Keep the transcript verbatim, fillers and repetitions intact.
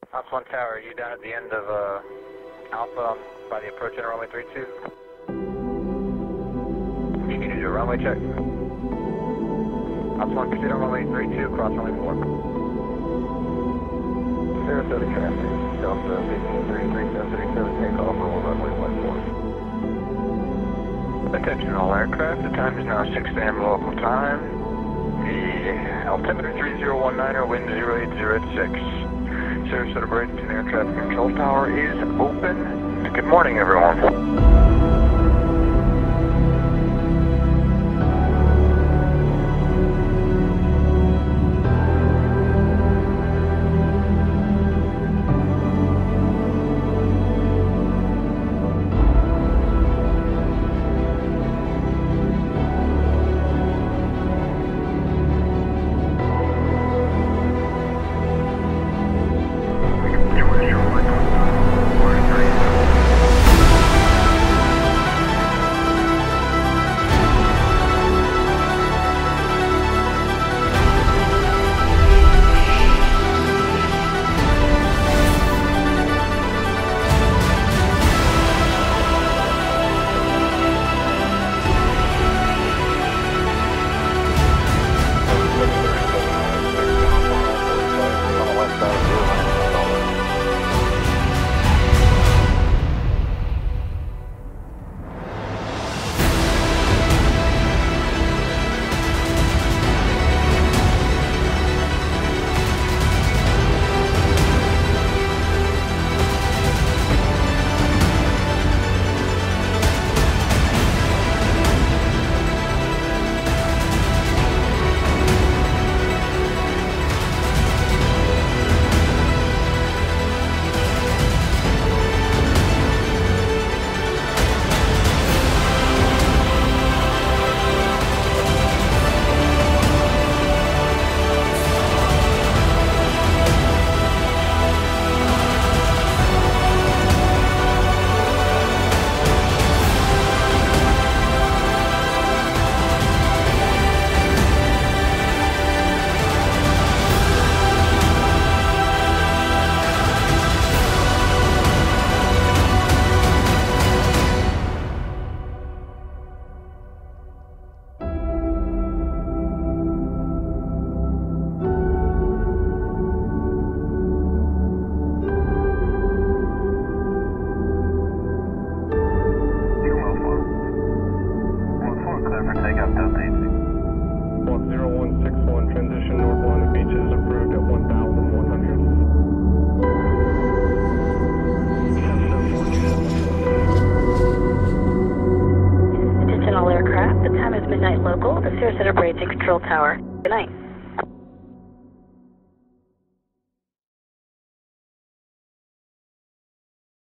Ops one Tower, are you down at the end of uh, Alpha by the approach in runway three two? You need to do a runway check. Ops one, proceed on runway three two, cross runway four. Sarasota traffic, Delta fifteen thirty-three, seven thirty-seven, takeoff on runway one four. Attention all aircraft, the time is now six A M local time. The altimeter three zero one nine, wind zero eight zero six. Sarasota Bradenton Air Traffic Control Tower is open. Good morning, everyone. zero one six one, transition North Atlantic Beaches approved at one thousand one hundred. Attention all aircraft, the time is midnight local, the Sarasota Bradenton Control Tower. Good night.